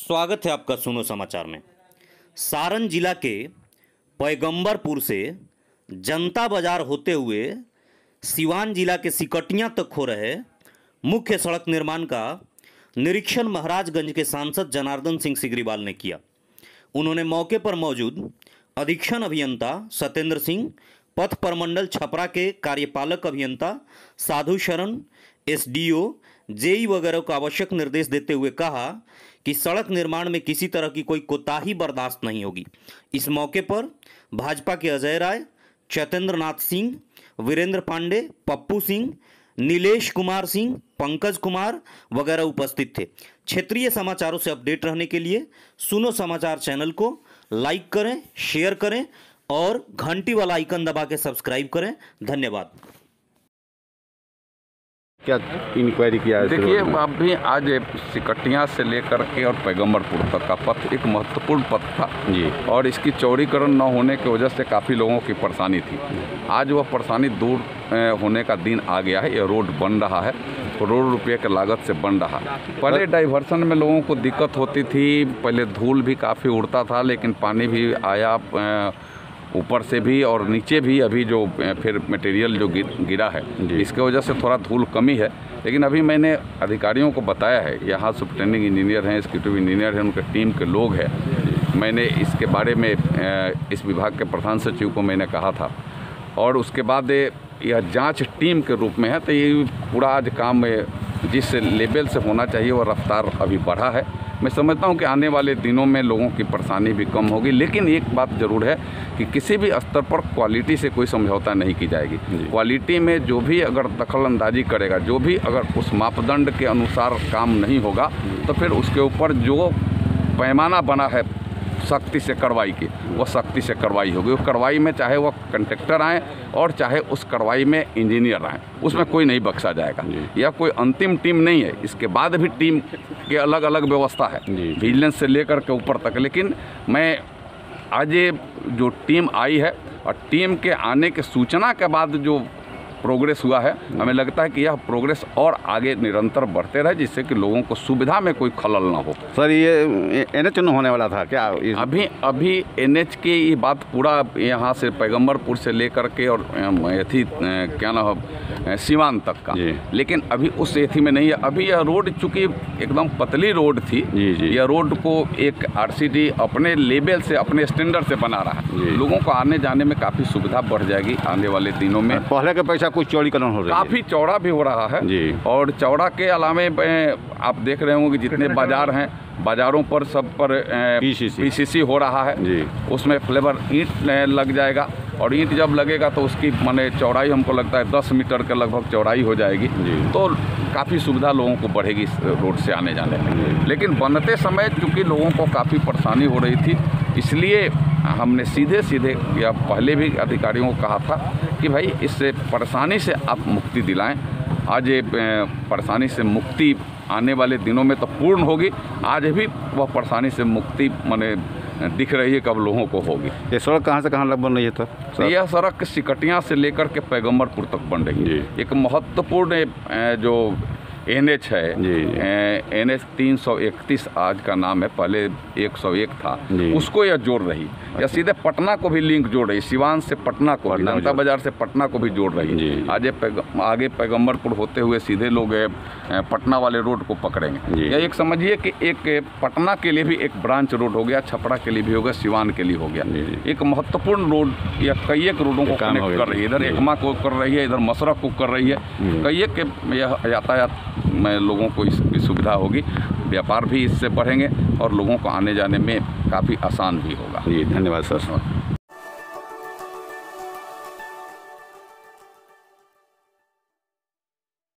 स्वागत है आपका सुनो समाचार में। सारण जिला के पैगंबरपुर से जनता बाजार होते हुए सिवान जिला के सिकटियां तक हो रहे मुख्य सड़क निर्माण का निरीक्षण महाराजगंज के सांसद जनार्दन सिंह सिग्रीवाल ने किया। उन्होंने मौके पर मौजूद अधीक्षण अभियंता सत्येंद्र सिंह, पथ प्रमंडल छपरा के कार्यपालक अभियंता साधु शरण, एसडीओ, जेई वगैरह को आवश्यक निर्देश देते हुए कहा कि सड़क निर्माण में किसी तरह की कोई कोताही बर्दाश्त नहीं होगी। इस मौके पर भाजपा के अजय राय, चैतेंद्र नाथ सिंह, वीरेंद्र पांडे, पप्पू सिंह, नीलेश कुमार सिंह, पंकज कुमार वगैरह उपस्थित थे। क्षेत्रीय समाचारों से अपडेट रहने के लिए सुनो समाचार चैनल को लाइक करें, शेयर करें और घंटी वाला आइकन दबा के सब्सक्राइब करें। धन्यवाद। क्या इंक्वायरी किया है? देखिए, अभी आज सिकटियां से लेकर के और पैगंबरपुर तक का पथ एक महत्वपूर्ण पथ था जी, और इसकी चौड़ीकरण न होने की वजह से काफ़ी लोगों की परेशानी थी। आज वह परेशानी दूर होने का दिन आ गया है। यह रोड बन रहा है, करोड़ों रुपये के लागत से बन रहा। पहले डाइवर्सन में लोगों को दिक्कत होती थी, पहले धूल भी काफ़ी उड़ता था, लेकिन पानी भी आया ऊपर से भी और नीचे भी। अभी जो फिर मटेरियल जो गिरा है, इसके वजह से थोड़ा धूल कमी है। लेकिन अभी मैंने अधिकारियों को बताया है, यहाँ सुपरिटेंडिंग इंजीनियर हैं, एग्जीक्यूटिव इंजीनियर हैं, उनके टीम के लोग हैं। मैंने इसके बारे में इस विभाग के प्रधान सचिव को मैंने कहा था, और उसके बाद यह जांच टीम के रूप में है। तो ये पूरा आज काम जिस लेवल से होना चाहिए वह रफ्तार अभी बढ़ा है। मैं समझता हूं कि आने वाले दिनों में लोगों की परेशानी भी कम होगी। लेकिन एक बात ज़रूर है कि किसी भी स्तर पर क्वालिटी से कोई समझौता नहीं की जाएगी। क्वालिटी में जो भी अगर दखल अंदाजी करेगा, जो भी अगर उस मापदंड के अनुसार काम नहीं होगा, तो फिर उसके ऊपर जो पैमाना बना है सख्ती से कार्रवाई की, वो सख्ती से कार्रवाई होगी। उस कार्रवाई में चाहे वो कंट्रैक्टर आए और चाहे उस कार्रवाई में इंजीनियर आए, उसमें कोई नहीं बख्शा जाएगा। यह कोई अंतिम टीम नहीं है, इसके बाद भी टीम के अलग अलग व्यवस्था है, विजिलेंस से लेकर के ऊपर तक। लेकिन मैं आज ये जो टीम आई है और टीम के आने के सूचना के बाद जो प्रोग्रेस हुआ है, हमें लगता है कि यह प्रोग्रेस और आगे निरंतर बढ़ते रहे, जिससे कि लोगों को सुविधा में कोई खलल ना हो। सर, ये NH होने वाला था क्या? अभी NH की ये बात पूरा यहाँ से पैगंबरपुर से लेकर के और एथी क्या नाम है सिवान तक का, लेकिन अभी उस एथी में नहीं है। अभी यह रोड चूँकि एकदम पतली रोड थी, यह रोड को एक RCD अपने लेवल से, अपने स्टैंडर्ड से बना रहा है। लोगों को आने जाने में काफ़ी सुविधा बढ़ जाएगी आने वाले दिनों में। पहले के पैसा कुछ चौड़ीकरण हो रहा है, काफ़ी चौड़ा भी हो रहा है जी। और चौड़ा के अलावे आप देख रहे होंगे कि जितने बाजार हैं, बाजारों पर सब पर PCC हो रहा है जी। उसमें फ्लेवर ईंट लग जाएगा, और ईंट जब लगेगा तो उसकी माने चौड़ाई हमको लगता है 10 मीटर के लगभग चौड़ाई हो जाएगी। तो काफ़ी सुविधा लोगों को बढ़ेगी इस रोड से आने जाने में। लेकिन बनते समय चूँकि लोगों को काफ़ी परेशानी हो रही थी, इसलिए हमने सीधे या पहले भी अधिकारियों को कहा था कि भाई इससे परेशानी से आप मुक्ति दिलाएं। आज ये परेशानी से मुक्ति आने वाले दिनों में तो पूर्ण होगी। आज भी वह परेशानी से मुक्ति माने दिख रही है, कब लोगों को होगी। ये सड़क कहाँ से कहाँ लग बन रही है? तो यह सड़क सिकटियां से लेकर के पैगंबरपुर तक बन रही है। एक महत्वपूर्ण जो NH है, NH 331 आज का नाम है, पहले 101 था, उसको यह जोड़ रही है। या सीधे पटना को भी लिंक जोड़ रही है, सिवान से पटना को, जनता बाजार से पटना को भी जोड़ रही है। आज आगे पैगंबरपुर होते हुए सीधे लोग पटना वाले रोड को पकड़ेंगे। या एक समझिए कि एक पटना के लिए भी एक ब्रांच रोड हो गया, छपरा के लिए भी हो गया, सिवान के लिए हो गया। एक महत्वपूर्ण रोड या कई एक रोडों को कनेक्ट कर रही है। इधर एकमा को कर रही है, इधर मसरख को कर रही है। कई एक यह यातायात में लोगों को इसकी सुविधा होगी, व्यापार भी इससे बढ़ेंगे और लोगों को आने जाने में काफ़ी आसान भी होगा। जी, धन्यवाद सर।